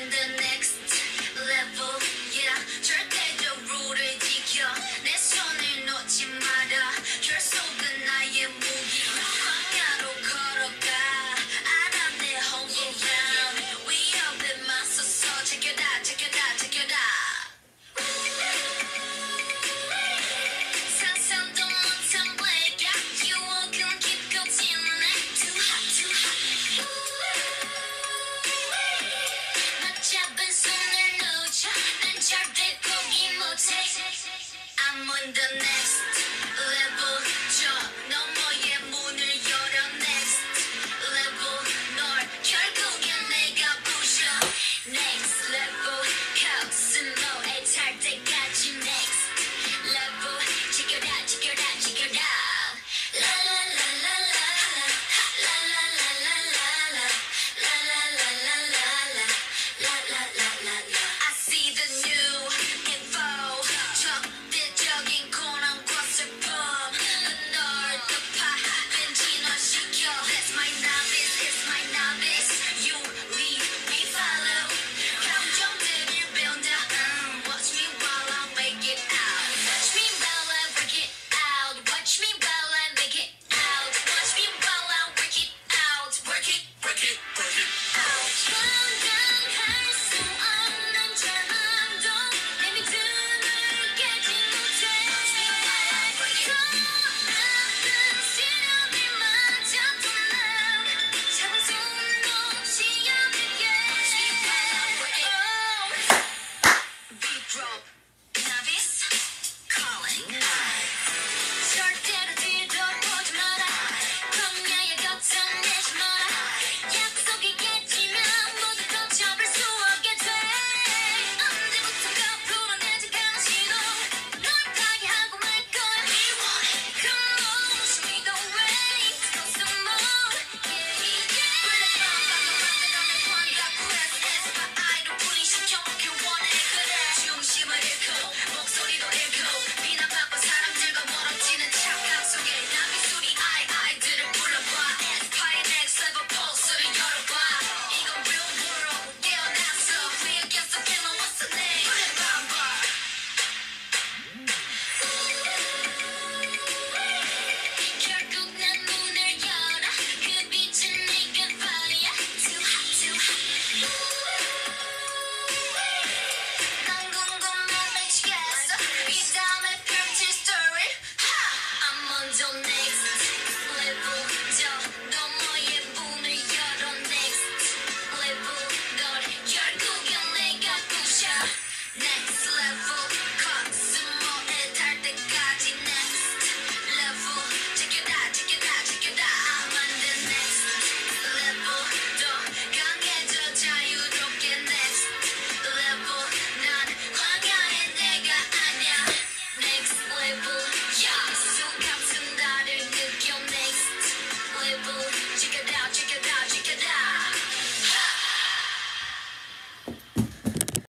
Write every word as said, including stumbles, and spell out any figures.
on the next level, yeah. 절대적으로를 지켜 내 손을 놓지 마라. 결속은 나의 무기. 광야로 걸어가 알아 내 home ground. 위협에 맞서서 check it out, check it out, check it out. 상상도 못한 blackout. 유혹은 깊고 진해. Too hot, too hot. 맞잡은 손을 놓쳐 난 절대 포기 못해. I'm on the next level. 저 너머의 문을 열어. Next level. 널 결국엔 내가 부셔. Next level. 코스모에 탈 때까지 next level. 지켜라 지켜라 지켜라. La la la la la la. La la la la la la. La la la la la la. La la la la la. I see the new info. 적대적인 고난과 슬픔. 널 덮어 진화시켜. That's my novice, it's my novice. You lead, we follow. 감정들을 배운다. um, Watch me while I make it out. Watch me while I work it out. Watch me while I make it out. Watch me while I work it out. Work it, work it, work it out. 감당할 수 없는 절망도 내 믿음을 깨지 못해. 더 나쁜 시련들마저도 난 작은 손으로 지어낼게. Oh. Beat drop. Novice calling. 절대로 뒤돌아보지 마라. 광야의 겉을 내지 마라. 약속이겠지만 모두 걷혀볼 수 없게 돼. 언제부턴가 불어내져가는 시도. 널 파괴하고 말 거야. Come on, show me the way. Go some more. Yeah, yeah. Break it down, 방금 만들어낸 환각 quest. aespa 아이로 분리시켜 교원해. 그래 중심을 잃고 목소리도 잃고 비난받고 사람들과 멀어지는 착각 속에 남의 소리 아이 아이들을 불러봐. aespa의 next level pulse를 열어봐. 이건 real world 깨어났어. We against the game and what's the name? Bamba. 결국 난 문을 열어. 그 빛은 네가 fire. Too hot, too hot. 난 궁금해 미치겠어. 이 다음에 펼칠 story. Ha! I'm on the